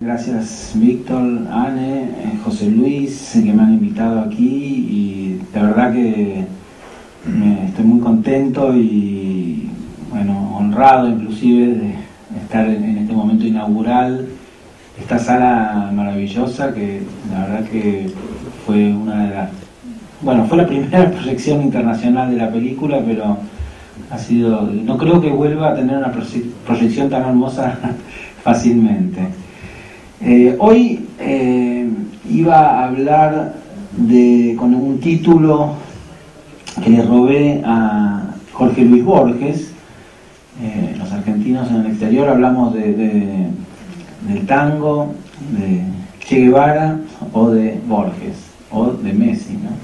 Gracias Víctor, Anne, José Luis, que me han invitado aquí, y la verdad que estoy muy contento y bueno, honrado inclusive de estar en este momento inaugural, esta sala maravillosa que la verdad que fue una de las, bueno, fue la primera proyección internacional de la película, pero ha sido, no creo que vuelva a tener una proyección tan hermosa fácilmente. Hoy iba a hablar con un título que le robé a Jorge Luis Borges. Los argentinos en el exterior hablamos del tango, de Che Guevara o de Borges o de Messi, ¿no?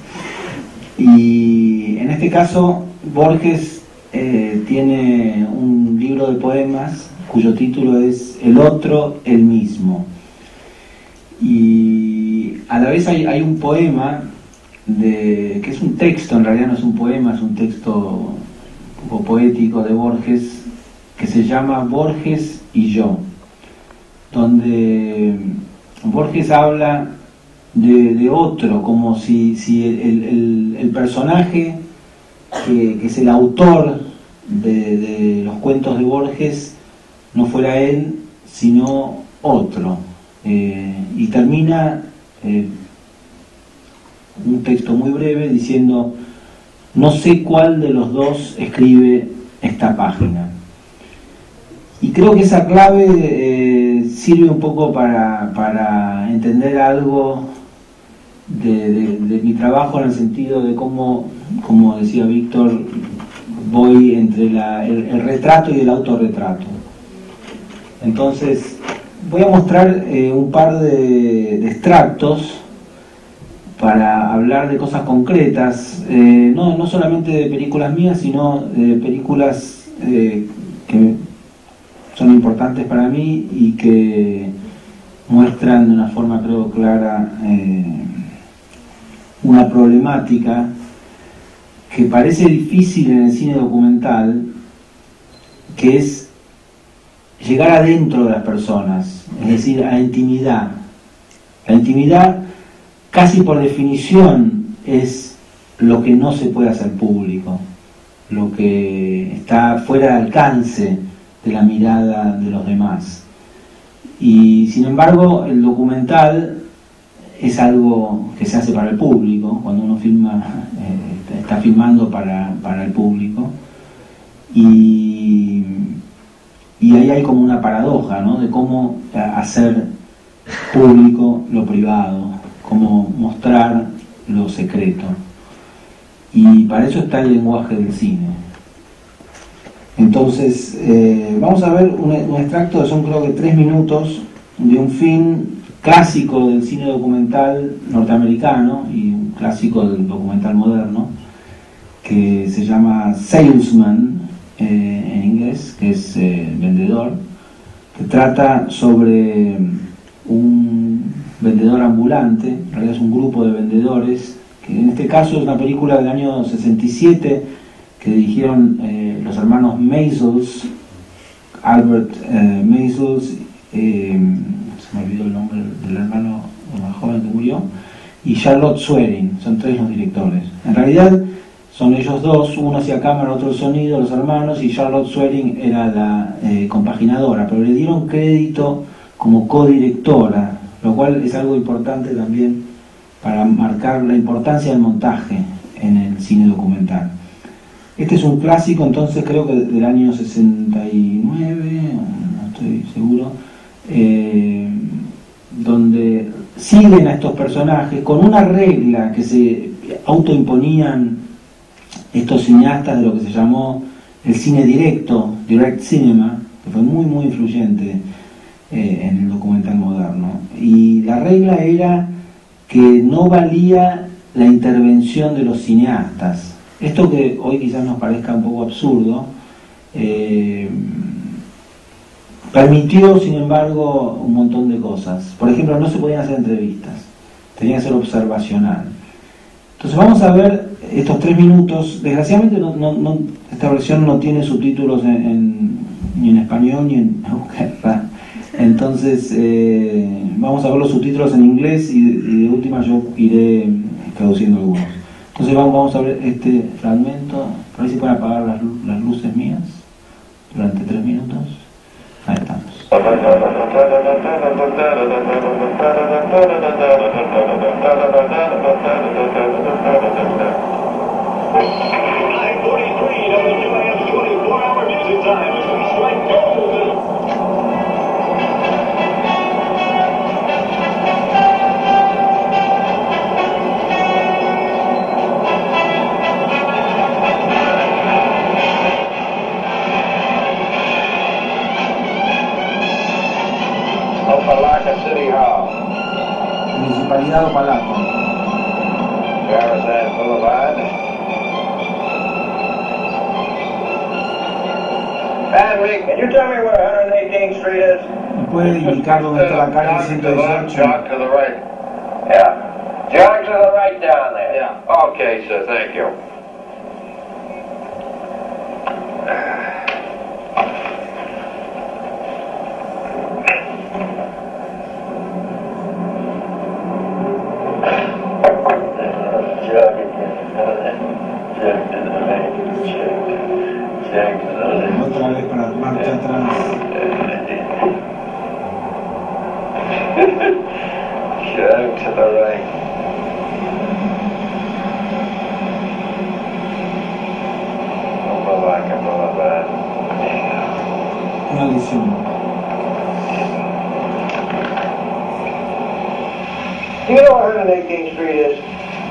Y en este caso Borges tiene un libro de poemas cuyo título es El otro, el mismo. Y a la vez hay un poema que es un texto, en realidad no es un poema, es un texto un poco poético de Borges, que se llama Borges y yo, donde Borges habla de otro, como si el personaje que es el autor de los cuentos de Borges no fuera él, sino otro. Y termina un texto muy breve diciendo: no sé cuál de los dos escribe esta página. Y creo que esa clave sirve un poco para entender algo de mi trabajo, en el sentido de cómo, como decía Víctor, voy entre el retrato y el autorretrato. Entonces voy a mostrar un par de extractos para hablar de cosas concretas, no solamente de películas mías, sino de películas que son importantes para mí y que muestran de una forma, creo, clara una problemática que parece difícil en el cine documental, que es llegar adentro de las personas, es decir, a la intimidad. La intimidad, casi por definición, es lo que no se puede hacer público, lo que está fuera de alcance de la mirada de los demás. Y sin embargo, el documental es algo que se hace para el público, cuando uno filma, está filmando para el público, y ahí hay como una paradoja, ¿no?, de cómo hacer público lo privado, cómo mostrar lo secreto. Y para eso está el lenguaje del cine. Entonces, vamos a ver un extracto de, son creo que 3 minutos, de un film clásico del cine documental norteamericano y un clásico del documental moderno, que se llama Salesman, en inglés, que es vendedor, que trata sobre un vendedor ambulante. En realidad es un grupo de vendedores, que en este caso es una película del año 67 que dirigieron los hermanos Maysles, Albert Maysles, se me olvidó el nombre del hermano más joven que murió, y Charlotte Swearing. Son 3 los directores. En realidad son ellos dos, uno hacía cámara, otro el sonido, los hermanos, y Charlotte Swearing era la compaginadora, pero le dieron crédito como codirectora, lo cual es algo importante también para marcar la importancia del montaje en el cine documental. Este es un clásico, entonces, creo que del año 69, no estoy seguro, donde siguen a estos personajes con una regla que se autoimponían estos cineastas de lo que se llamó el cine directo, direct cinema, que fue muy muy influyente en el documental moderno. Y la regla era que no valía la intervención de los cineastas. Esto, que hoy quizás nos parezca un poco absurdo, permitió, sin embargo, un montón de cosas. Por ejemplo, no se podían hacer entrevistas, tenía que ser observacional. Entonces vamos a ver estos 3 minutos. Desgraciadamente esta versión no tiene subtítulos ni en español ni en euskera, Entonces vamos a ver los subtítulos en inglés y de última yo iré traduciendo algunos. Entonces vamos a ver este fragmento. Por ahí se pueden apagar las luces mías durante 3 minutos. Ahí estamos. Opelika City Hall. Municipalidad Opalaco. Garrison Boulevard. Henry, can you tell me where 118th Street is? ¿Me puede indicar dónde está la calle Jog to the left, 118? jog to the right. Yeah. Jog to the right down there. Yeah. Okay, sir, thank you. Otra vez para marcha atrás. Jog to the right. Opelika Boulevard. Una lesión. Do you know where 118th Street is?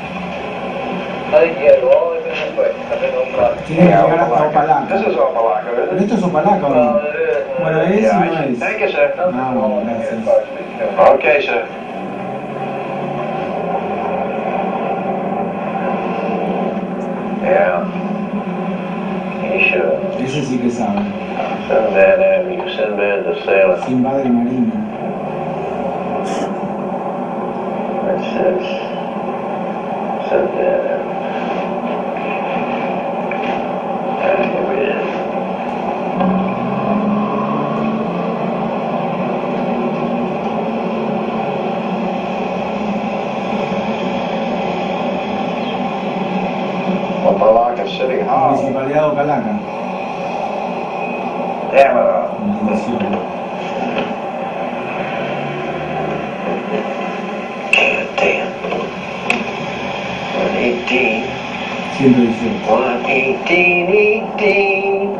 I think you go all the way this way. I've been Opelika. Tiene que llegar hasta Opalaco. This is Opelika, ¿Pero isn't it? esto es Opalaco o no? Bueno, es y Yeah, no es. Thank you, sir. Ah, bueno, gracias. Okay, sir. Yeah. You should. Ese sí que sabe. Sinbad Avenue, Sinbad the Sailor. Sinbad el marino. That's it. Sinbad Avenue. Here it is. Opelika City Hall. Municipalidad de Opalaca. Damn it all. Una lesión. God damn. 118. 118. 118.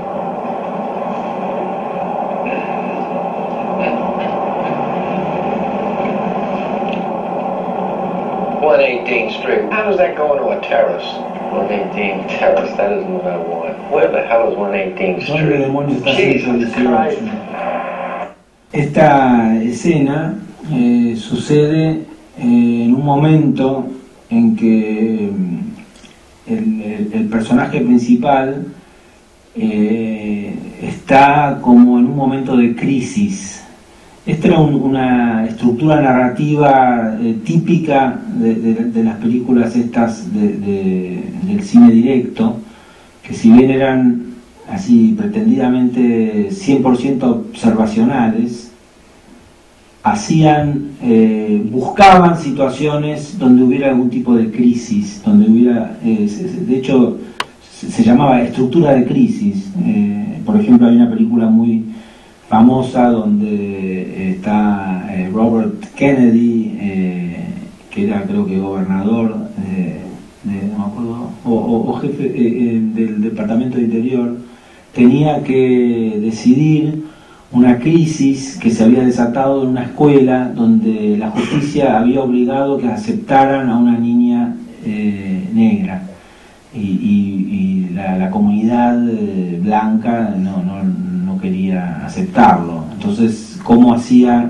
Street. How does that go into a terrace? 118 Terrace, that isn't what I want. Where the hell is 118th ¿Dónde Street? demonios está Jesus 118? Christ. Esta escena sucede en un momento en que el personaje principal está como en un momento de crisis. Esta era una estructura narrativa típica de las películas estas del cine directo, que si bien eran así pretendidamente 100% observacionales, buscaban situaciones donde hubiera algún tipo de crisis, donde hubiera, de hecho se llamaba estructura de crisis. Por ejemplo, hay una película muy famosa donde está Robert Kennedy, que era creo que gobernador no me acuerdo, o jefe del Departamento de Interior, tenía que decidir una crisis que se había desatado en una escuela donde la justicia había obligado que aceptaran a una niña negra y la comunidad blanca no quería aceptarlo. Entonces, ¿cómo hacía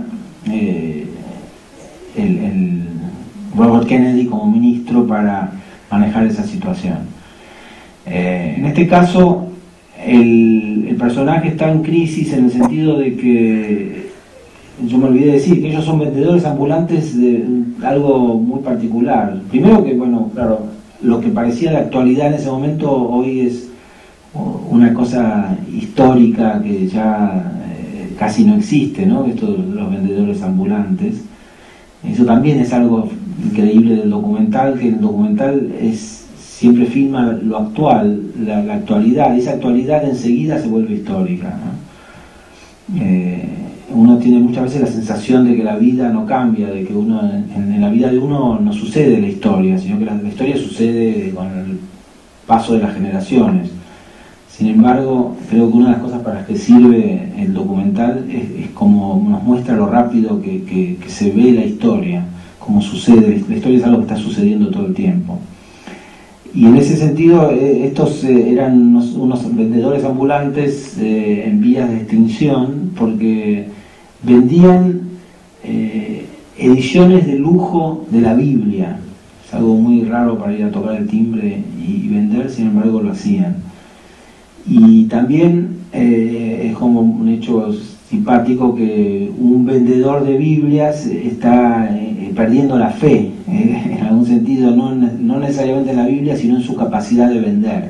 el Robert Kennedy como ministro para manejar esa situación? En este caso, el personaje está en crisis en el sentido de que, yo me olvidé de decir, que ellos son vendedores ambulantes de algo muy particular. Primero que, bueno, claro, lo que parecía de actualidad en ese momento hoy es una cosa histórica que ya casi no existe, ¿no? Esto de los vendedores ambulantes. Eso también es algo increíble del documental, que el documental siempre filma lo actual, la actualidad, y esa actualidad enseguida se vuelve histórica, ¿no? Uno tiene muchas veces la sensación de que la vida no cambia, de que en la vida de uno no sucede la historia, sino que la historia sucede con el paso de las generaciones. Sin embargo, creo que una de las cosas para las que sirve el documental es como nos muestra lo rápido que se ve la historia, cómo sucede. La historia es algo que está sucediendo todo el tiempo. Y en ese sentido, estos eran unos vendedores ambulantes en vías de extinción, porque vendían ediciones de lujo de la Biblia. Es algo muy raro para ir a tocar el timbre y vender, sin embargo lo hacían. Y también es como un hecho simpático que un vendedor de Biblias está perdiendo la fe, en algún sentido, no necesariamente en la Biblia, sino en su capacidad de vender.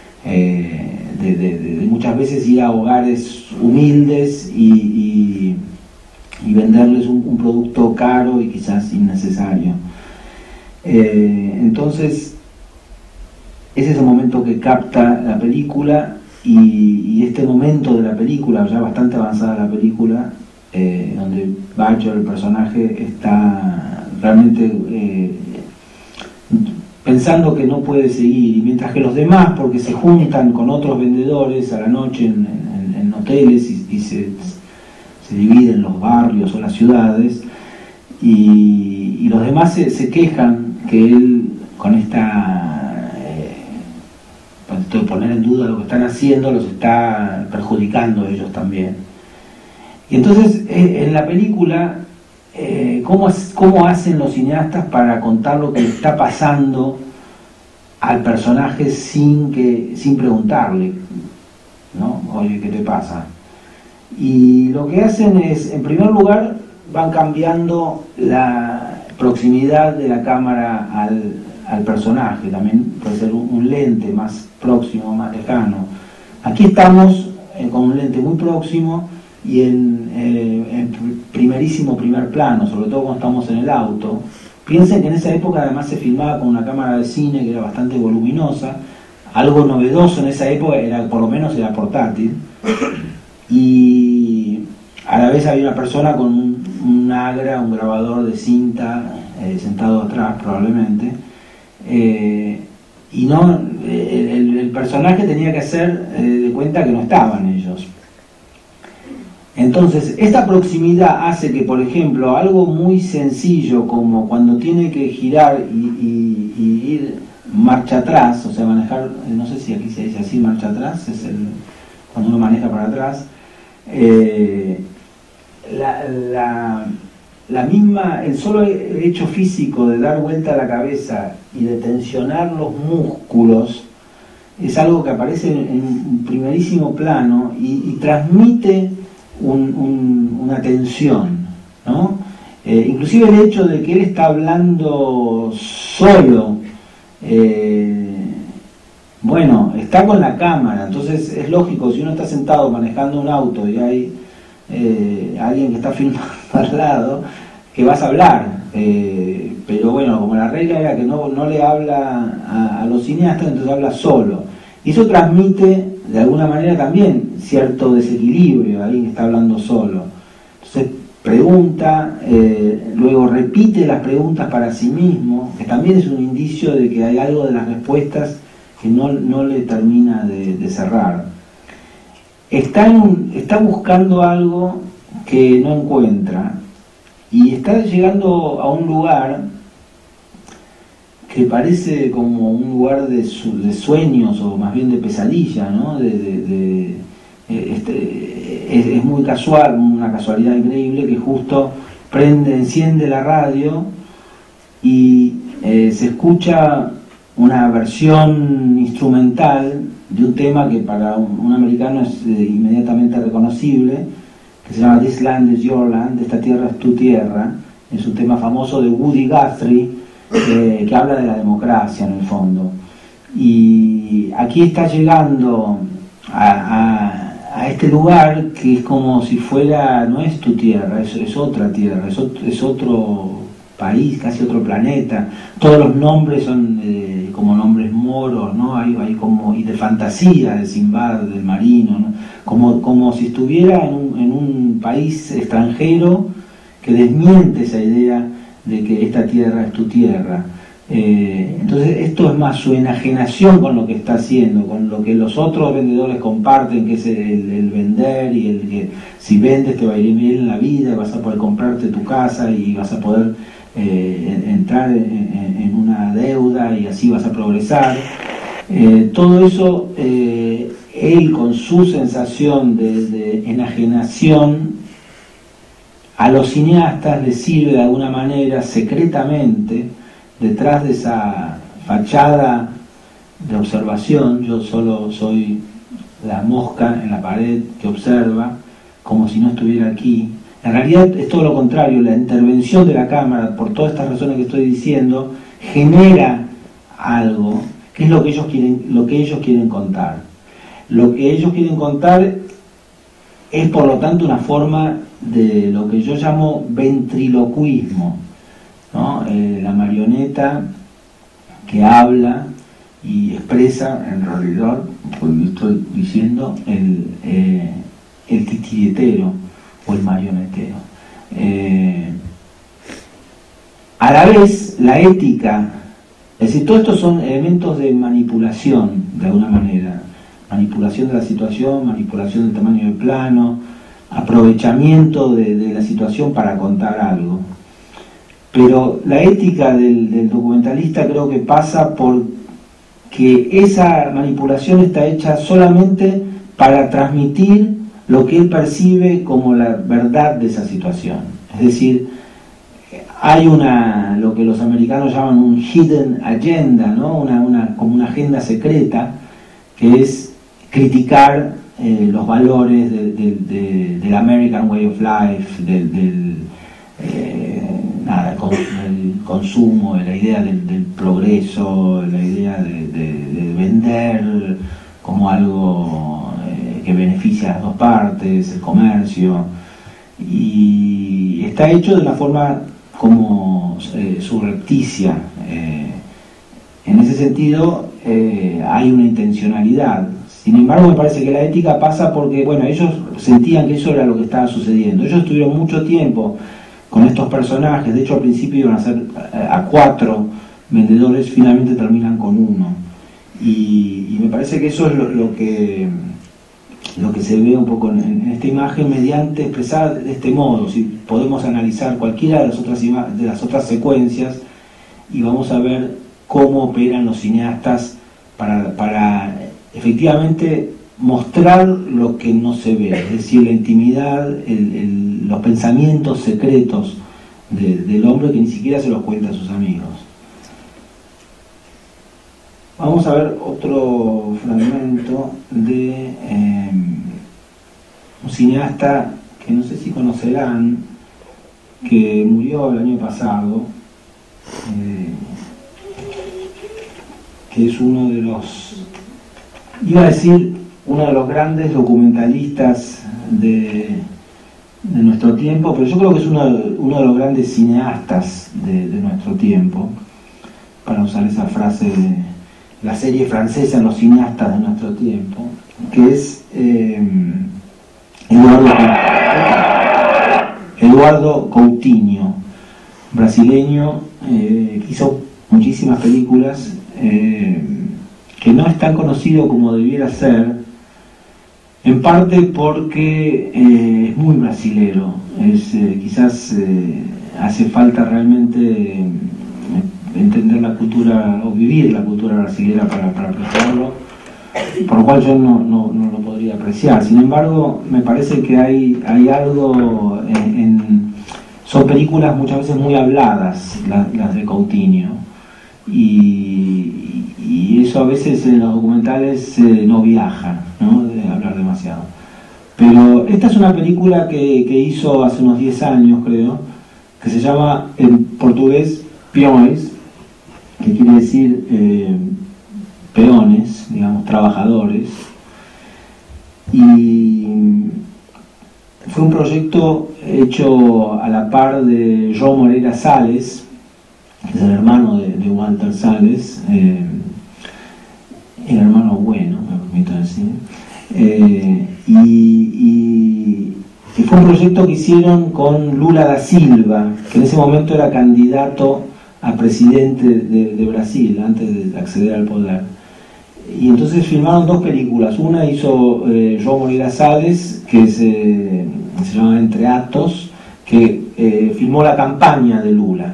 De muchas veces ir a hogares humildes y venderles un producto caro y quizás innecesario. Entonces, ese es el momento que capta la película, y este momento de la película, ya bastante avanzada la película, donde Bacho, el personaje, está realmente pensando que no puede seguir, y mientras que los demás, porque se juntan con otros vendedores a la noche en hoteles y se dividen los barrios o las ciudades, y los demás se quejan que él, con esta de poner en duda lo que están haciendo, los está perjudicando a ellos también. Y entonces en la película, ¿cómo hacen los cineastas para contar lo que le está pasando al personaje sin preguntarle, ¿no? Oye, ¿qué te pasa? Y lo que hacen es, en primer lugar, van cambiando la proximidad de la cámara al personaje. También puede ser un lente más próximo, más lejano. Aquí estamos con un lente muy próximo y en primerísimo primer plano, sobre todo cuando estamos en el auto. Piensen que en esa época además se filmaba con una cámara de cine que era bastante voluminosa. Algo novedoso en esa época por lo menos era portátil, y a la vez había una persona con un Agra, un grabador de cinta, sentado atrás probablemente, y no el personaje tenía que hacer de cuenta que no estaban ellos. Entonces, esta proximidad hace que, por ejemplo, algo muy sencillo como cuando tiene que girar y ir marcha atrás, o sea, manejar, no sé si aquí se dice así, marcha atrás, es cuando uno maneja para atrás, el solo hecho físico de dar vuelta a la cabeza y de tensionar los músculos es algo que aparece en primerísimo plano y transmite una tensión, ¿no? Inclusive el hecho de que él está hablando solo, bueno, está con la cámara, entonces es lógico, si uno está sentado manejando un auto y hay alguien que está filmando al lado, que vas a hablar, pero bueno, como la regla era que no le habla a los cineastas, entonces habla solo, y eso transmite de alguna manera también cierto desequilibrio, alguien que está hablando solo. Entonces pregunta, luego repite las preguntas para sí mismo, que también es un indicio de que hay algo de las respuestas que no le termina de cerrar. Está buscando algo que no encuentra, y está llegando a un lugar que parece como un lugar de sueños, o más bien de pesadilla, ¿no? Es muy casual, una casualidad increíble, que justo enciende la radio y se escucha una versión instrumental de un tema que para un americano es inmediatamente reconocible, que se llama This Land is Your Land, esta tierra es tu tierra. Es un tema famoso de Woody Guthrie, que habla de la democracia en el fondo. Y aquí está llegando a a este lugar que es como si fuera, no es tu tierra, es otra tierra, es otro país, casi otro planeta. Todos los nombres son como nombres moros, ¿no? Hay como, y de fantasía, de Sinbad, del marino, ¿no? Como si estuviera en un país extranjero que desmiente esa idea de que esta tierra es tu tierra. Entonces esto es más su enajenación con lo que está haciendo, con lo que los otros vendedores comparten, que es el vender y el que si vendes te va a ir bien en la vida, vas a poder comprarte tu casa y vas a poder entrar en una deuda y así vas a progresar. Todo eso, él con su sensación de enajenación, a los cineastas les sirve de alguna manera secretamente, detrás de esa fachada de observación. Yo solo soy la mosca en la pared que observa, como si no estuviera aquí. En realidad es todo lo contrario, la intervención de la cámara, por todas estas razones que estoy diciendo, genera algo, que es lo que ellos quieren contar. Lo que ellos quieren contar es, por lo tanto, una forma de lo que yo llamo ventriloquismo, ¿no? La marioneta que habla y expresa, en realidad, pues estoy diciendo, el titiritero o el marionetero. A la vez, la ética, es decir, todos estos son elementos de manipulación, de alguna manera. Manipulación de la situación, manipulación del tamaño del plano, aprovechamiento de la situación para contar algo. Pero la ética del documentalista creo que pasa por que esa manipulación está hecha solamente para transmitir lo que él percibe como la verdad de esa situación. Es decir, hay lo que los americanos llaman un hidden agenda, ¿no? Como una agenda secreta, que es criticar los valores del American Way of Life, del consumo, de la idea del progreso, la idea de vender como algo que beneficia a las dos partes, el comercio, y está hecho de una forma como surrepticia. En ese sentido hay una intencionalidad. Sin embargo, me parece que la ética pasa porque, bueno, ellos sentían que eso era lo que estaba sucediendo. Ellos estuvieron mucho tiempo con estos personajes. De hecho, al principio iban a ser a 4 vendedores, finalmente terminan con 1. Y me parece que eso es lo que se ve un poco en esta imagen, mediante expresar de este modo. Si podemos analizar cualquiera de las otras secuencias y vamos a ver cómo operan los cineastas para efectivamente mostrar lo que no se ve, es decir, la intimidad, los pensamientos secretos del hombre que ni siquiera se los cuenta a sus amigos. Vamos a ver otro fragmento de un cineasta que no sé si conocerán, que murió el año pasado, que es uno de los, iba a decir, uno de los grandes documentalistas de nuestro tiempo, pero yo creo que es uno de los grandes cineastas de nuestro tiempo, para usar esa frase de la serie francesa en los cineastas de nuestro tiempo, que es Eduardo Coutinho, brasileño, que hizo muchísimas películas, que no es tan conocido como debiera ser, en parte porque es muy brasilero. Quizás hace falta realmente entender la cultura o vivir la cultura brasilera para apreciarlo, por lo cual yo no lo podría apreciar. Sin embargo, me parece que hay algo son películas muchas veces muy habladas, las de Coutinho, y eso a veces en los documentales no viaja, ¿no? De hablar demasiado. Pero esta es una película que hizo hace unos 10 años, creo, que se llama en portugués Peões, que quiere decir peones, digamos, trabajadores, Y fue un proyecto hecho a la par de João Moreira Salles, que es el hermano de Walter Salles, el hermano bueno, me permito decir, y fue un proyecto que hicieron con Lula da Silva, que en ese momento era candidato a presidente de Brasil, antes de acceder al poder. Y entonces filmaron dos películas. Una hizo João Moreira Salles, que se llama Entre Actos, que filmó la campaña de Lula.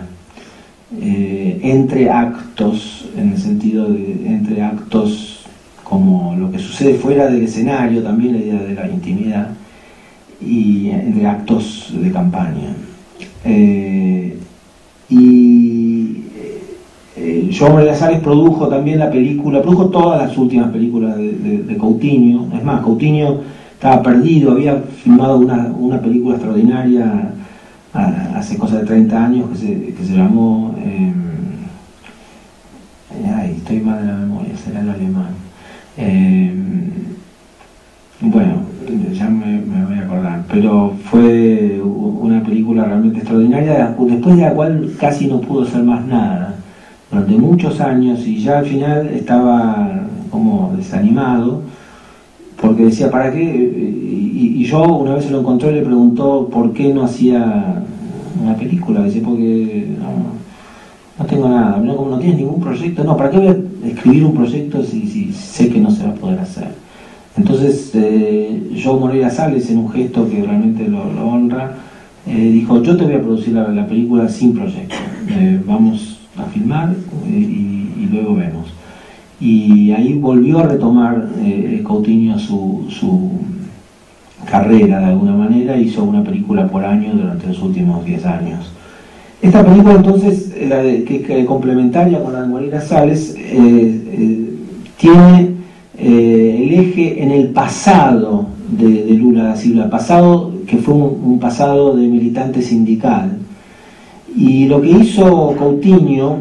Entre actos, en el sentido de entre actos como lo que sucede fuera del escenario, también la idea de la intimidad, y entre actos de campaña. João Moreira Salles produjo también la película, produjo todas las últimas películas de Coutinho. Es más, Coutinho estaba perdido, había filmado una película extraordinaria hace cosa de 30 años que se llamó estoy mal de la memoria, será en alemán, bueno, ya me voy a acordar, pero fue una película realmente extraordinaria, después de la cual casi no pudo hacer más nada durante muchos años, y ya al final estaba como desanimado porque decía, ¿para qué? Y yo una vez se lo encontró y le preguntó por qué no hacía una película. Dice, porque no tengo nada, no tienes ningún proyecto. No, ¿para qué voy a escribir un proyecto si sé que no se va a poder hacer? Entonces João Moreira Salles, en un gesto que realmente lo honra, dijo, yo te voy a producir la película sin proyecto, vamos a filmar y luego vemos. Y ahí volvió a retomar Coutinho su carrera de alguna manera, hizo una película por año durante los últimos 10 años. Esta película entonces, que complementaria con la de Moreira Salles, tiene el eje en el pasado de Lula da Silva, pasado que fue un pasado de militante sindical. Y lo que hizo Coutinho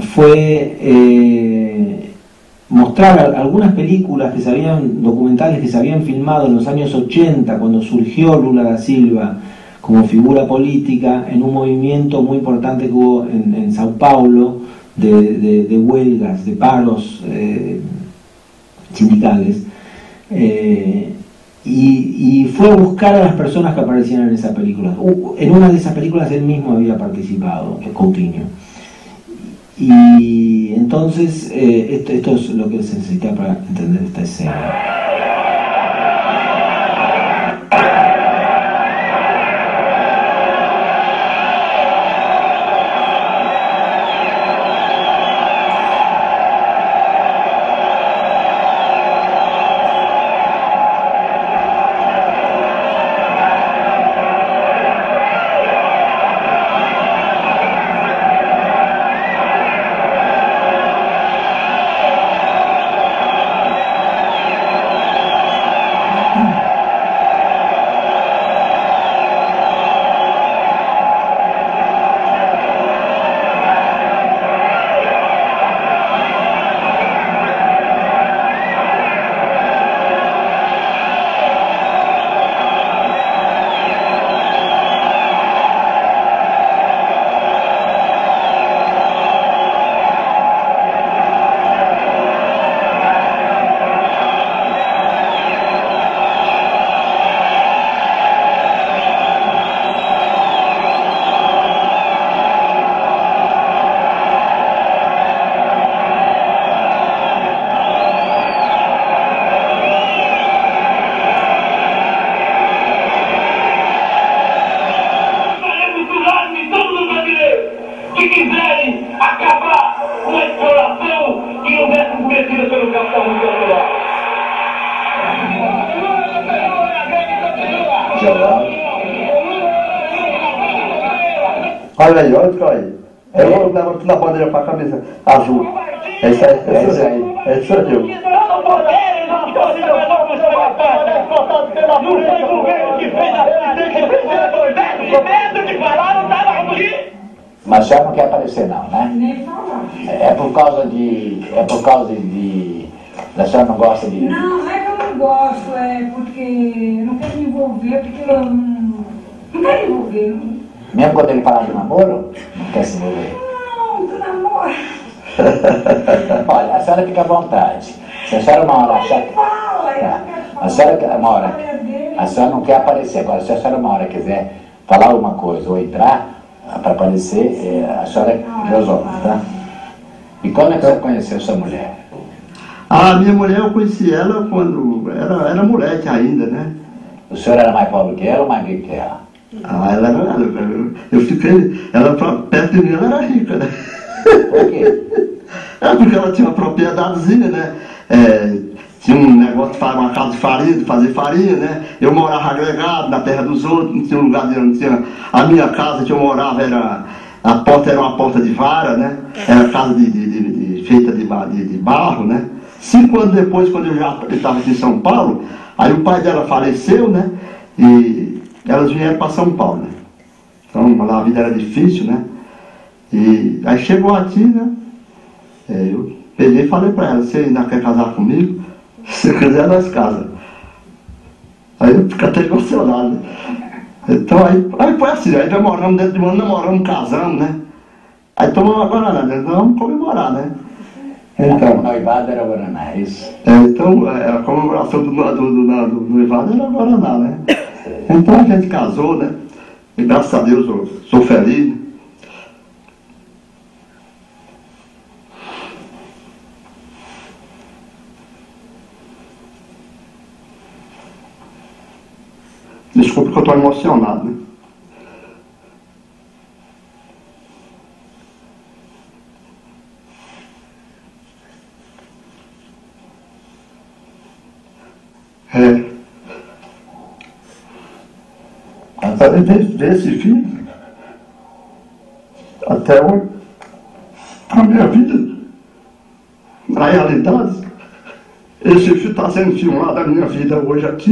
fue mostrar algunas películas documentales que se habían filmado en los años 80, cuando surgió Lula da Silva como figura política, en un movimiento muy importante que hubo en Sao Paulo de huelgas, de paros sindicales. Y fue a buscar a las personas que aparecían en esa película. En una de esas películas él mismo había participado, Coutinho. Y entonces esto es lo que se necesita para entender esta escena. Olha aí, eu vou levar tudo na bandeira pra cabeça azul. É isso aí, é isso aí. Mas já não quer aparecer não, né? É por causa de... A senhora não gosta de... Não, é que eu gosto, porque eu não quero me envolver, porque eu não quero me envolver. Mesmo quando ele falar de namoro, não quer se envolver? Não, do namoro. Olha, a senhora fica à vontade. Se a senhora uma hora achar que... A senhora uma hora... A senhora não quer aparecer. Agora, se a senhora uma hora quiser falar alguma coisa ou entrar para aparecer, a senhora resolve, tá? E quando é que você conheceu sua mulher? A minha mulher, eu conheci ela quando era moleque ainda, né? O senhor era mais pobre que ela ou mais rico que ela? Ah, ela era... Eu fiquei... Ela, perto de mim, ela era rica, né? Por quê? Porque ela tinha uma propriedadezinha, né? Tinha um negócio de fazer uma casa de farinha, de fazer farinha, né? Eu morava agregado na terra dos outros, não tinha um lugar de... Não tinha, a minha casa que eu morava a porta era uma porta de vara, né? Era casa feita de barro, né? 5 anos depois, quando eu já estava aqui em São Paulo, aí o pai dela faleceu, né? E elas vieram para São Paulo, né? Então lá a vida era difícil, né? E aí chegou aqui, né? Eu peguei e falei para ela: você ainda quer casar comigo? Se quiser, nós casamos. Aí eu fico até emocionado, né? Então aí foi assim, aí namoramos dentro de um ano, namoramos, casamos, né? Aí tomamos a Guaraná, né? Vamos comemorar, né? Então, o noivado era Guaraná, é isso? Então a comemoração do noivado era Guaraná, né? Então a gente casou, né? E graças a Deus eu sou feliz. Desculpa que eu estou emocionado, né? Desse filho, até hoje, a minha vida, na realidade, esse filho está sendo filmado a minha vida hoje aqui.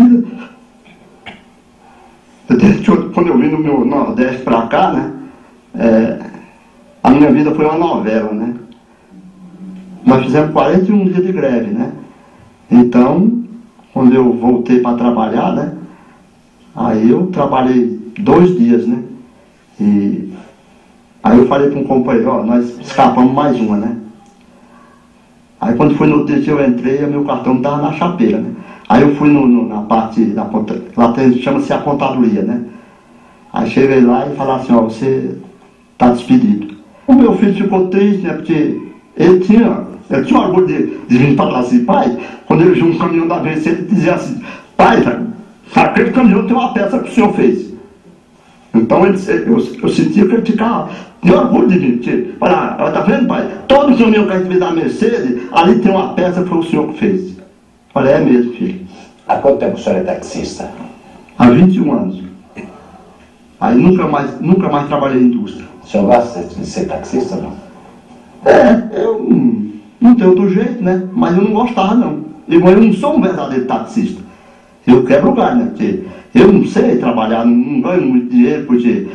Quando eu vim do meu Nordeste para cá, né, a minha vida foi uma novela, né? Nós fizemos 41 dias de greve, né? Então, quando eu voltei para trabalhar, né, aí eu trabalhei 2 dias, né? E aí eu falei para um companheiro: ó, nós escapamos mais uma, né? Aí quando foi no outro dia eu entrei, o meu cartão estava na chapeira, né? Aí eu fui na parte da ponta, lá chama-se a contadoria, né? Aí cheguei lá e falei assim: ó, você está despedido. O meu filho ficou triste, né? Porque ele tinha orgulho de vir para lá assim: pai, quando ele viu um caminhão da VC, ele dizia assim: pai, aquele caminhão tem uma peça que o senhor fez. Então eu sentia que ele tinha orgulho de mim. Falar: tá vendo, pai? Todo caminhão que a gente vê da Mercedes, ali tem uma peça que foi o senhor que fez. Olha, é mesmo, filho. Há quanto tempo o senhor é taxista? Há 21 anos. Aí nunca mais trabalhei em indústria. O senhor gosta de ser taxista ou não? Eu não tenho outro jeito, né? Mas eu não gostava, não. Eu não sou um verdadeiro taxista. Eu quebro o galho, né? Porque eu não sei trabalhar, não ganho muito dinheiro, porque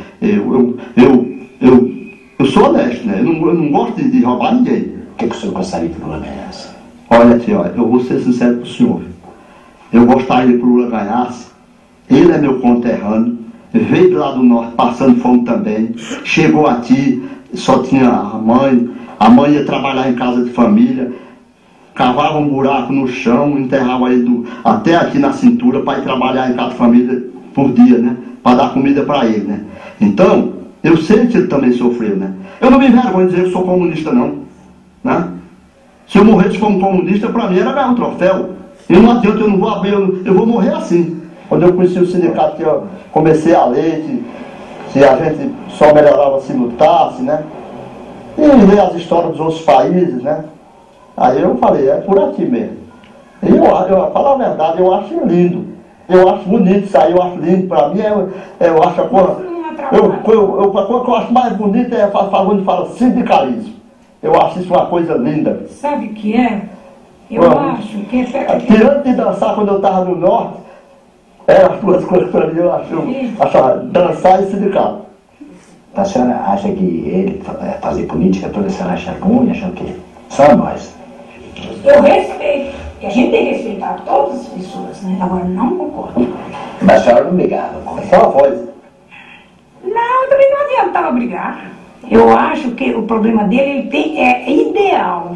eu sou honesto, né? Eu não gosto de roubar ninguém. O que o senhor gostaria que o Lula ganhasse? Olha, tio, eu vou ser sincero com o senhor. Eu gostaria que o Lula ganhasse. Ele é meu conterrâneo. Veio lá do norte, passando fome também. Chegou aqui, só tinha a mãe. A mãe ia trabalhar em casa de família. Cavava um buraco no chão, enterrava ele até aqui na cintura para ir trabalhar em casa de família por dia, né? Para dar comida para ele, né? Então, eu sei que ele também sofreu, né? Eu não me envergonho de dizer que eu sou comunista, não, né? Se eu morresse como comunista, para mim era ganhar um troféu. E não adianta, eu não vou abrir, eu vou morrer assim. Quando eu conheci o sindicato, que eu comecei a ler, se a gente só melhorava se lutasse, né? E ler as histórias dos outros países, né? Aí eu falei: é por aqui mesmo. E eu falo a verdade, eu acho lindo. Eu acho bonito isso aí, eu acho lindo. Para mim, eu acho a coisa... A coisa que eu acho mais bonita é quando fala sindicalismo. Eu acho isso uma coisa linda. Sabe o que é? Eu acho que é... Tirando de dançar quando eu estava no norte, as duas coisas para mim eu acho dançar e sindicato. A senhora acha que ele fazer política toda, a senhora acha ruim, acha o quê? Só nós. Eu respeito. E a gente tem que respeitar todas as pessoas, né? Agora, não concordo. Mas a senhora não brigava com ele? Só foi. Não, também não adiantava brigar. Eu acho que o problema dele é ideal.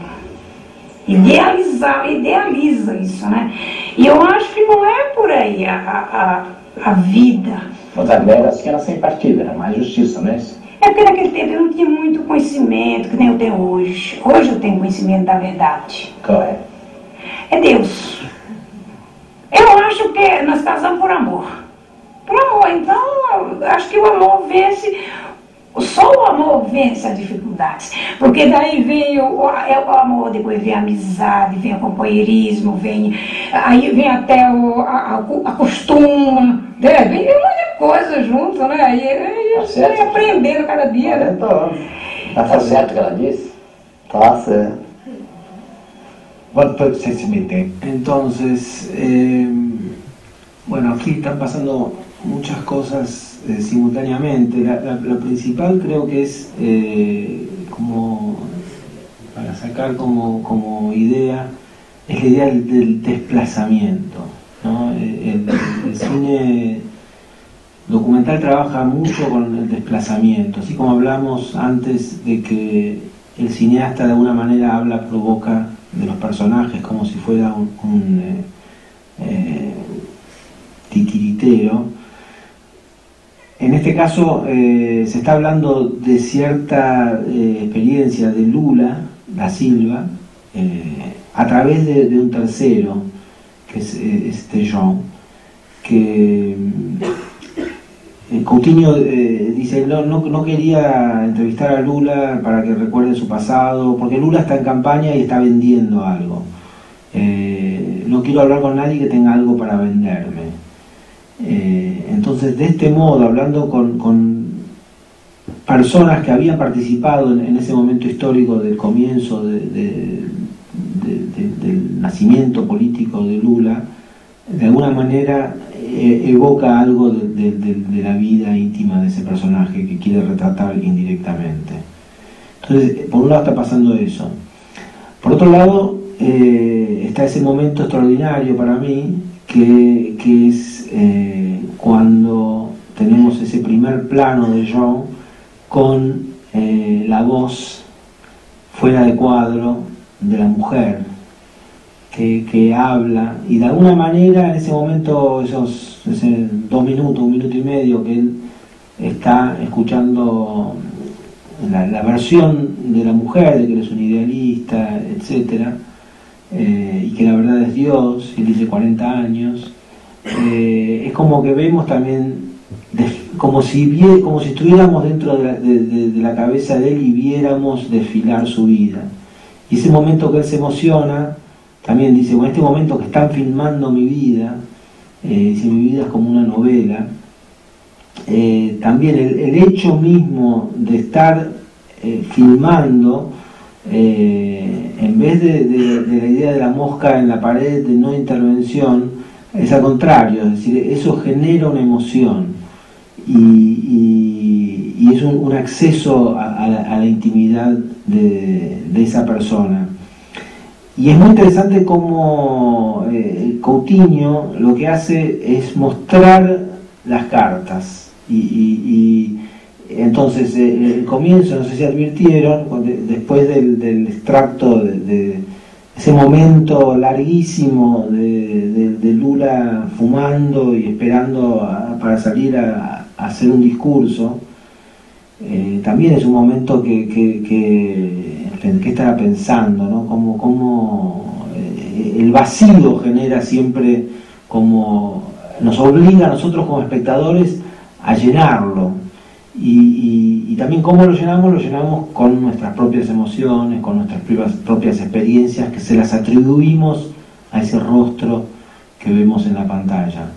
Idealiza isso, né? E eu acho que não é por aí a vida. Mas a mulher era assim, era sem partido, era mais justiça, não é isso? É porque naquele tempo eu não tinha muito conhecimento, que nem eu tenho hoje. Hoje eu tenho conhecimento da verdade. Qual é? É Deus. Eu acho que nós casamos por amor. Por amor, então eu acho que o amor vence. Só o amor vence as dificuldades, porque daí vem o amor, depois vem a amizade, vem o companheirismo, aí vem até a costuma, né? Vem muita coisa junto, né? Aí eu estou aprendendo cada dia, né? Tá certo o que ela disse? Tá certo. ¿Cuánto se mete? Entonces, bueno, aquí están pasando muchas cosas simultáneamente. La principal creo que es como para sacar como idea, es la idea del desplazamiento, ¿no? El cine documental trabaja mucho con el desplazamiento, así como hablamos antes de que el cineasta de alguna manera habla por boca de los personajes como si fuera un titiritero. En este caso se está hablando de cierta experiencia de Lula da Silva a través de un tercero, que es John, que Coutinho dice no quería entrevistar a Lula para que recuerde su pasado, porque Lula está en campaña y está vendiendo algo. No quiero hablar con nadie que tenga algo para venderme. Entonces, de este modo, hablando con personas que habían participado en ese momento histórico del comienzo del nacimiento político de Lula, de alguna manera evoca algo de la vida íntima de ese personaje que quiere retratar indirectamente. Entonces, por un lado está pasando eso. Por otro lado, está ese momento extraordinario para mí, que es cuando tenemos ese primer plano de John con la voz fuera de cuadro de la mujer que habla, y de alguna manera en ese momento, ese 2 minutos, 1 minuto y medio que él está escuchando la versión de la mujer, de que él es un idealista, etcétera, y que la verdad es Dios, y él dice 40 años, es como que vemos también como si estuviéramos dentro de la cabeza de él y viéramos desfilar su vida. Y ese momento que él se emociona, también dice, bueno, este momento que están filmando mi vida, dice, mi vida es como una novela. También el hecho mismo de estar filmando, en vez de la idea de la mosca en la pared de no intervención, es al contrario, es decir, eso genera una emoción y es un acceso a la intimidad de esa persona. Y es muy interesante cómo Coutinho lo que hace es mostrar las cartas y entonces el comienzo, no sé si advirtieron, después del extracto de ese momento larguísimo de Lula fumando y esperando para salir a hacer un discurso, también es un momento que estaba pensando, ¿no? Como el vacío genera siempre, como nos obliga a nosotros como espectadores a llenarlo, y también cómo lo llenamos con nuestras propias emociones, con nuestras propias experiencias, que se las atribuimos a ese rostro que vemos en la pantalla.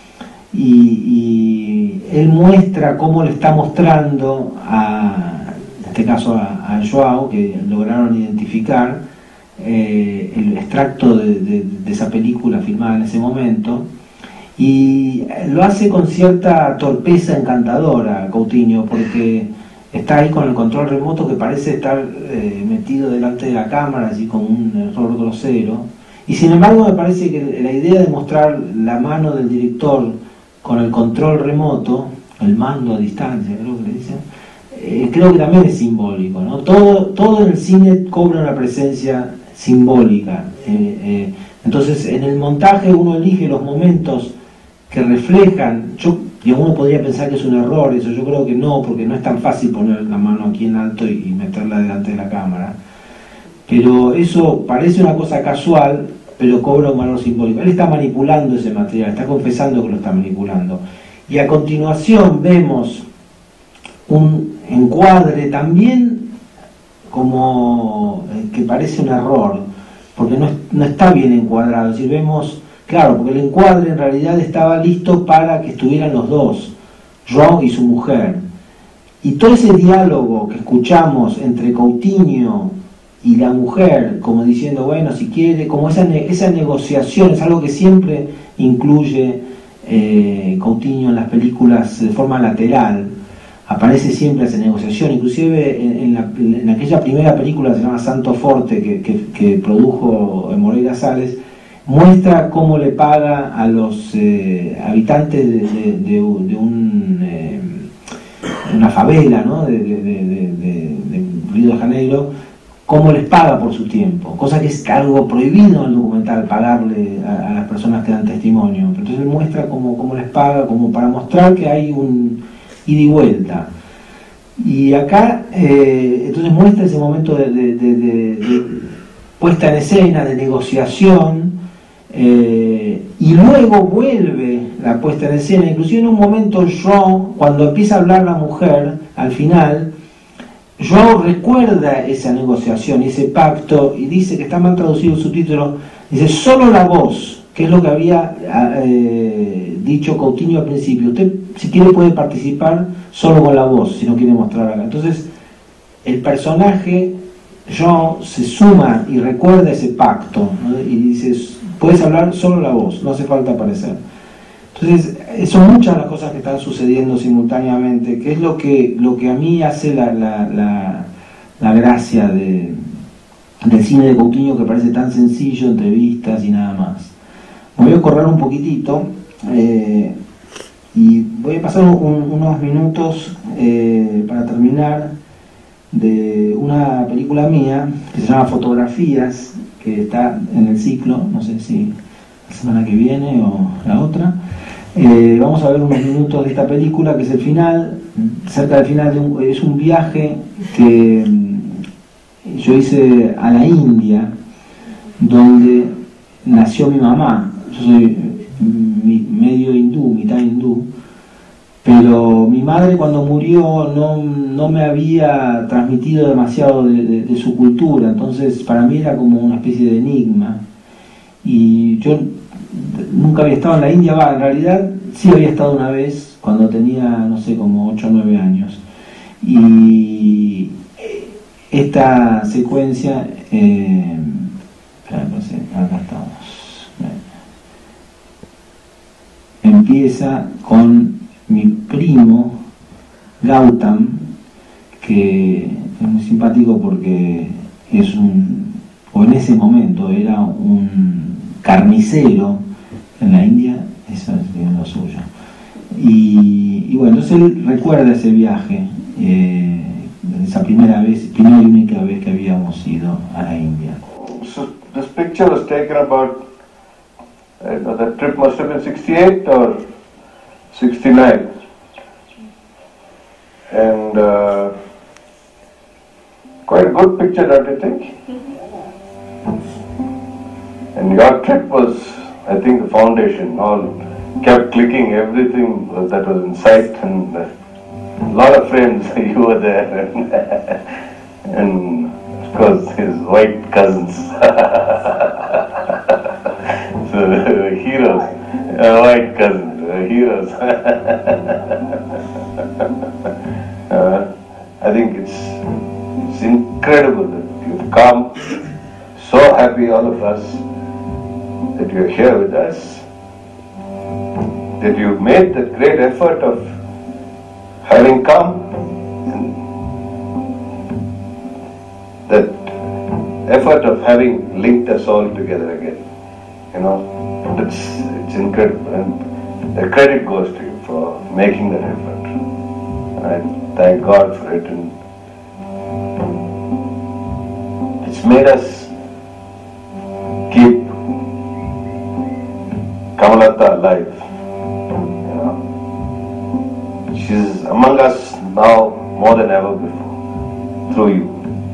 Y él muestra cómo le está mostrando en este caso a Joao, que lograron identificar el extracto de esa película filmada en ese momento, y lo hace con cierta torpeza encantadora Coutinho, porque está ahí con el control remoto que parece estar metido delante de la cámara, así como un error grosero, Y sin embargo me parece que la idea de mostrar la mano del director con el control remoto, el mando a distancia, creo que le dicen, creo que también es simbólico, ¿no? Todo en el cine cobra una presencia simbólica. Entonces en el montaje uno elige los momentos que reflejan, y uno podría pensar que es un error eso, yo creo que no, porque no es tan fácil poner la mano aquí en alto y meterla delante de la cámara, pero eso parece una cosa casual, pero cobra un valor simbólico. Él está manipulando ese material, está confesando que lo está manipulando, y a continuación vemos un encuadre también como que parece un error, porque no está bien encuadrado, es decir, vemos, claro, porque el encuadre en realidad estaba listo para que estuvieran los dos, João y su mujer, y todo ese diálogo que escuchamos entre Coutinho y la mujer, como diciendo, bueno, si quiere, como esa negociación, es algo que siempre incluye Coutinho en las películas de forma lateral, aparece siempre esa negociación, inclusive en aquella primera película que se llama Santo Forte, que produjo Moreira Salles, muestra cómo le paga a los habitantes de una favela, ¿no? de Río de Janeiro, cómo les paga por su tiempo, cosa que es algo prohibido en el documental, pagarle a las personas que dan testimonio. Entonces él muestra cómo les paga, como para mostrar que hay un ida y vuelta. Y acá entonces muestra ese momento de puesta en escena, de negociación, y luego vuelve la puesta en escena, inclusive en un momento João, cuando empieza a hablar la mujer, al final, João recuerda esa negociación, ese pacto, y dice, que está mal traducido el subtítulo, dice, solo la voz, que es lo que había dicho Coutinho al principio. Usted, si quiere, puede participar solo con la voz, si no quiere mostrar acá. Entonces, el personaje, João, se suma y recuerda ese pacto, ¿no? Y dice, puedes hablar solo la voz, no hace falta aparecer. Entonces, son muchas las cosas que están sucediendo simultáneamente, que es lo que a mí hace la gracia del cine de Coutinho, que parece tan sencillo, entrevistas y nada más. Me voy a correr un poquitito y voy a pasar unos minutos para terminar de una película mía que se llama Fotografías, que está en el ciclo, no sé si la semana que viene o la otra. Vamos a ver unos minutos de esta película, que es el final, cerca del final, es un viaje que yo hice a la India, donde nació mi mamá. Yo soy medio hindú, mitad hindú, pero mi madre, cuando murió, no me había transmitido demasiado de su cultura, entonces para mí era como una especie de enigma, y yo nunca había estado en la India. En realidad sí había estado una vez cuando tenía, no sé, como 8 o 9 años, y esta secuencia no sé, acá estamos, empieza con mi primo Gautam, que es muy simpático porque o en ese momento era un carnicero en la India, eso es lo suyo. Y bueno, entonces él recuerda ese viaje, esa primera y única vez que habíamos ido a la India. So this picture was taken about, that trip must have been 68 or 69, and quite a good picture, don't you think? And your trip was, I think, the foundation. All kept clicking, everything that was in sight, and a lot of friends, you were there, and of course his white cousins, so heroes, white cousins, heroes. I think it's incredible that you've come, so happy all of us that you're here with us, that you've made that great effort of having come, and that effort of having linked us all together again. You know, it's incredible, and the credit goes to you for making that effort. And I thank God for it, and it's made us keep Kamalata alive. You know, she's among us now more than ever before, through you.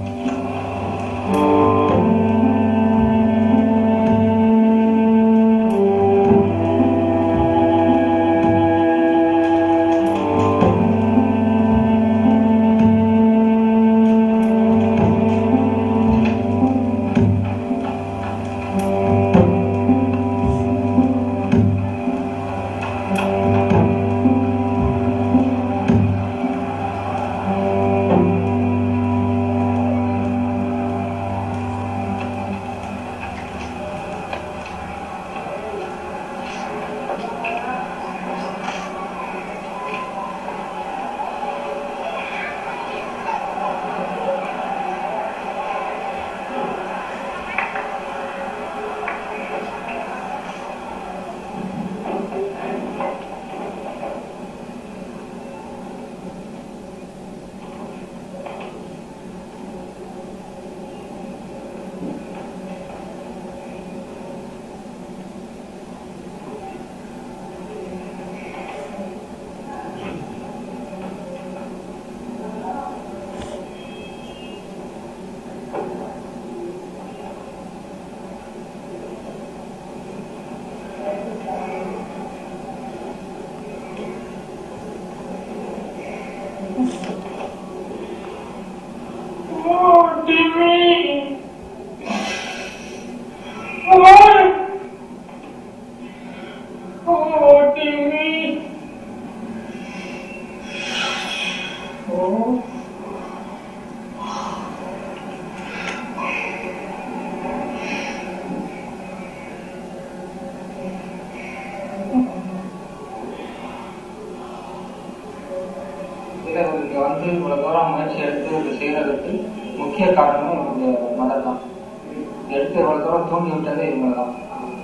முக்கிய காரணமே இந்த மதம் தான். எடுத்து இவ்வளவு தூரம் தூண்டி விட்டதே இவங்க தான்.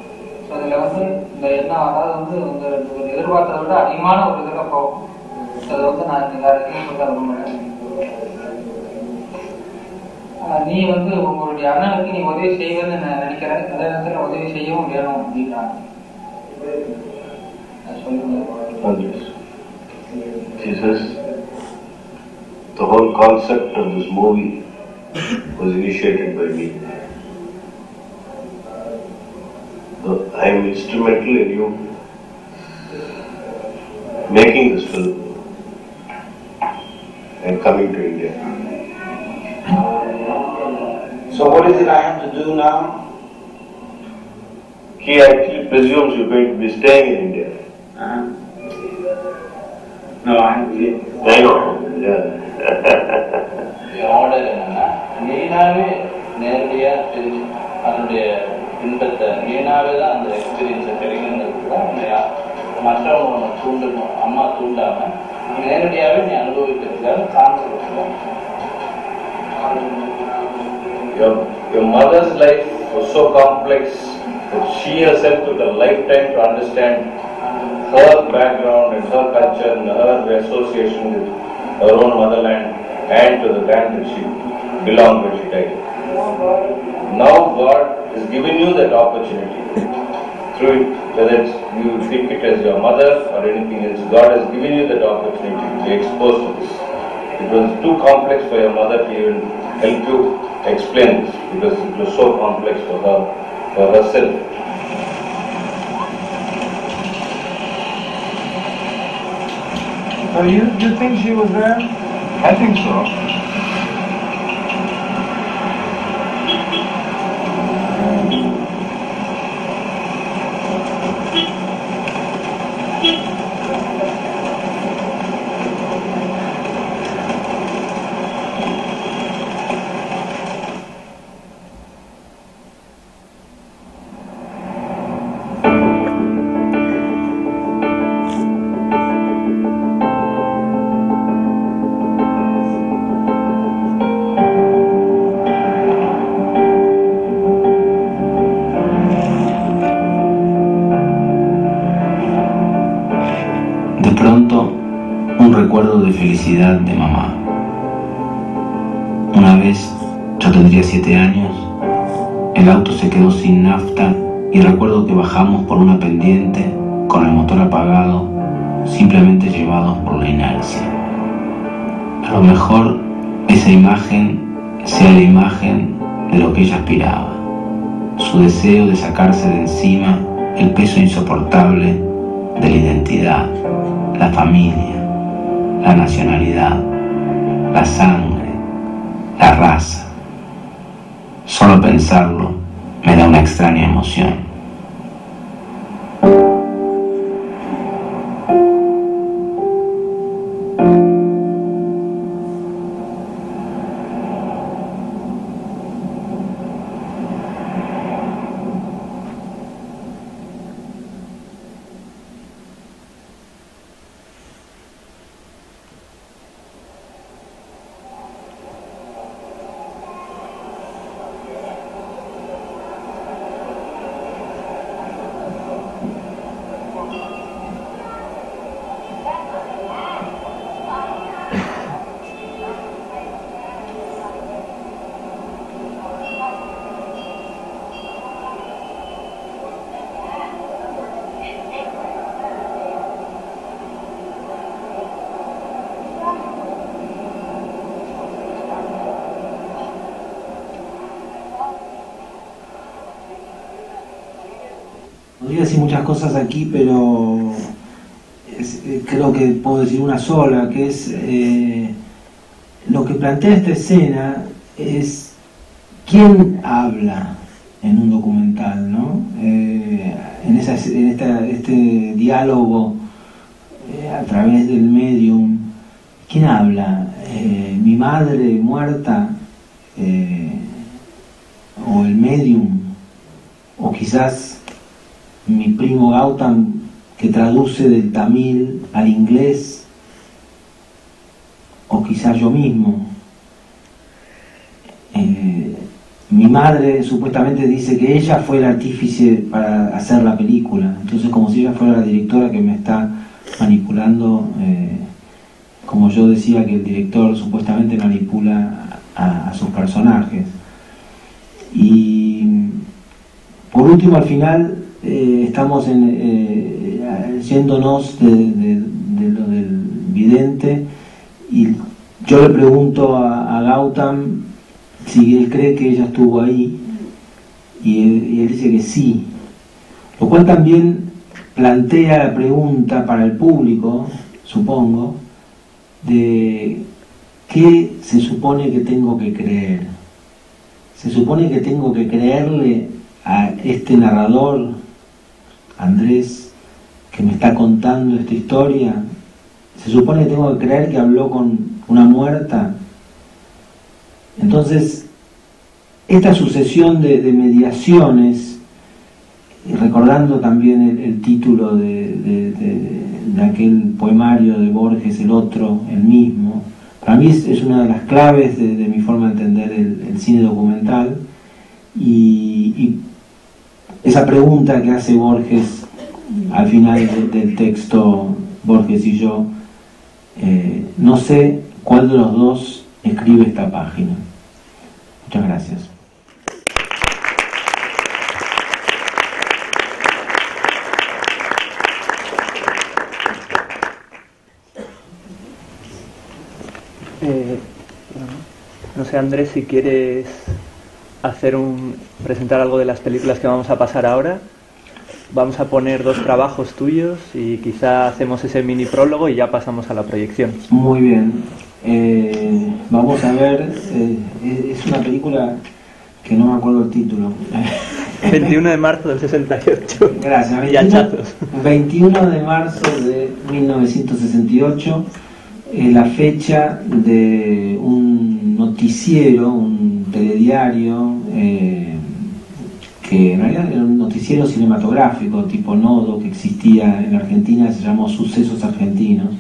ஸோ இதில் வந்து இந்த எண்ணம், அதாவது வந்து ஒரு எதிர்பார்த்ததை விட அதிகமான ஒரு இதில் போகும். அதை வந்து நான் எல்லாருக்கும் சொல்ல விரும்புகிறேன். நீ வந்து உங்களுடைய அண்ணனுக்கு நீ உதவி செய்வேன்னு நான் நினைக்கிறேன். அதே நேரத்தில் உதவி செய்யவும் வேணும் அப்படின்றாங்க. Jesus, the whole concept of this movie was initiated by me. I am instrumental in you making this film and coming to India. So what is it I have to do now? He actually presumes you're going to be staying in India. No, I have to. I know. Yeah. Order என்னன்னா, நீனாவே நேரடியா தெரிஞ்சு அதனுடைய இன்பத்தை நீனாவே தான் அந்த எக்ஸ்பீரியன்ஸை கிடைக்கணுங்கிறது தான் மற்றவங்க தூண்டணும். அம்மா தூண்டாம நேரடியாவே நீ அனுபவிக்கிறதுக்காக காமிச்சிருக்கோம். Your mother's life was so complex that she herself took a lifetime to understand her background and her culture and her association with her own motherland and to the land that she belonged when she died. Now God has given you that opportunity. Through it, whether you think it as your mother or anything else, God has given you that opportunity to be exposed to this. It was too complex for your mother to even help you explain this because it was so complex for her, for herself. So you think she was there? I think so. felicidad de mamá. Una vez, yo tendría 7 años, el auto se quedó sin nafta y recuerdo que bajamos por una pendiente con el motor apagado, simplemente llevados por la inercia. A lo mejor esa imagen sea la imagen de lo que ella aspiraba, su deseo de sacarse de encima el peso insoportable de la identidad, la familia, la nacionalidad, la sangre, la raza. Solo pensarlo me da una extraña emoción. Podría decir muchas cosas aquí, pero creo que puedo decir una sola, que es lo que plantea esta escena es quién habla en un documental, ¿no? En este diálogo a través del medium, ¿quién habla? ¿Mi madre muerta? ¿O el medium? ¿O quizás mi primo Gautam, que traduce del tamil al inglés? ¿O quizás yo mismo? Mi madre supuestamente dice que ella fue el artífice para hacer la película, entonces como si ella fuera la directora que me está manipulando, como yo decía que el director supuestamente manipula a sus personajes. Y por último, al final estamos yéndonos de lo del vidente, y yo le pregunto a Gautam si él cree que ella estuvo ahí, y él dice que sí, lo cual también plantea la pregunta para el público, supongo, de qué se supone que tengo que creer. Se supone que tengo que creerle a este narrador, Andrés, que me está contando esta historia. Se supone que tengo que creer que habló con una muerta. Entonces, esta sucesión de mediaciones, recordando también el título de aquel poemario de Borges, El otro, el mismo, para mí es una de las claves de mi forma de entender el cine documental, y esa pregunta que hace Borges al final del texto, Borges y yo, no sé cuál de los dos escribe esta página. Muchas gracias. No sé, Andrés, si quieres presentar algo de las películas que vamos a pasar ahora. Vamos a poner 2 trabajos tuyos y quizá hacemos ese mini prólogo y ya pasamos a la proyección. Muy bien. Vamos a ver, es una película que no me acuerdo el título. 21 de marzo del 68. Gracias. 21 de marzo de 1968. La fecha de un noticiero, un telediario, que en realidad era un noticiero cinematográfico tipo Nodo, que existía en Argentina, se llamó Sucesos Argentinos,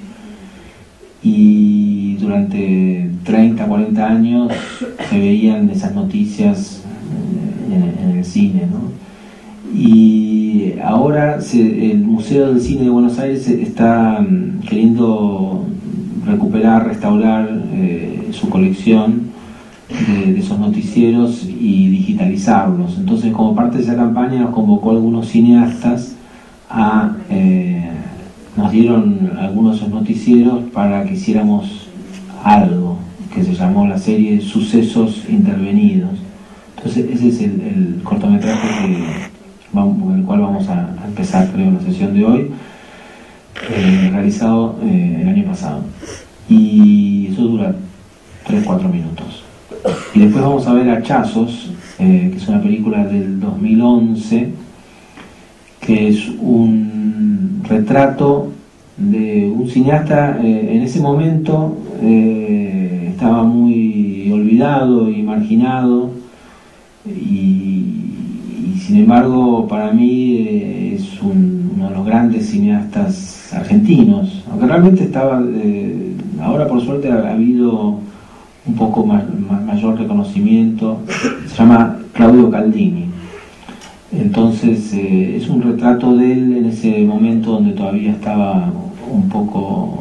y durante 30, 40 años se veían esas noticias en el cine, ¿no? Y ahora el Museo del Cine de Buenos Aires está queriendo recuperar, restaurar su colección de esos noticieros y digitalizarlos. Entonces, como parte de esa campaña, nos convocó a algunos cineastas nos dieron algunos de esos noticieros para que hiciéramos algo que se llamó la serie Sucesos Intervenidos. Entonces ese es el cortometraje con el cual vamos a empezar, creo, la sesión de hoy, realizado el año pasado, y eso dura 3-4 minutos. Y después vamos a ver Hachazos, que es una película del 2011, que es un retrato de un cineasta. En ese momento estaba muy olvidado y marginado, y sin embargo para mí es uno de los grandes cineastas argentinos, aunque realmente estaba, ahora por suerte ha habido un poco mayor reconocimiento. Se llama Claudio Caldini. Entonces es un retrato de él en ese momento donde todavía estaba un poco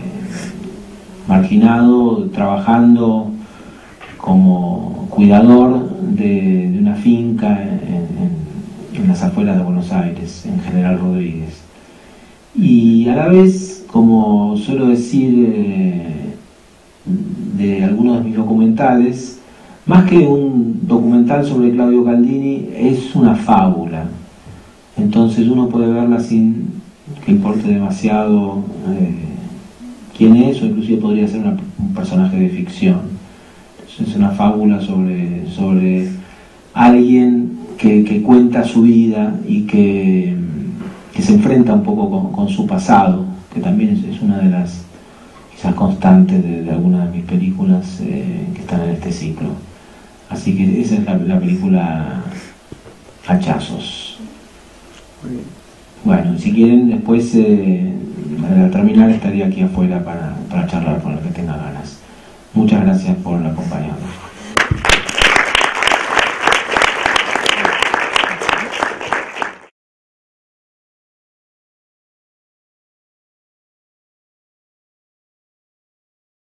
marginado, trabajando como cuidador de una finca en las afueras de Buenos Aires, en General Rodríguez. Y a la vez, como suelo decir de algunos de mis documentales, más que un documental sobre Claudio Caldini, es una fábula. Entonces uno puede verla sin que importe demasiado quién es, o inclusive podría ser un personaje de ficción. Entonces es una fábula sobre alguien que cuenta su vida y que se enfrenta un poco con su pasado, que también es una de las quizás constantes de algunas de mis películas que están en este ciclo. Así que esa es la película Hachazos. Bueno, si quieren, después al terminar estaría aquí afuera para charlar con los que tengan ganas. Muchas gracias por acompañarnos.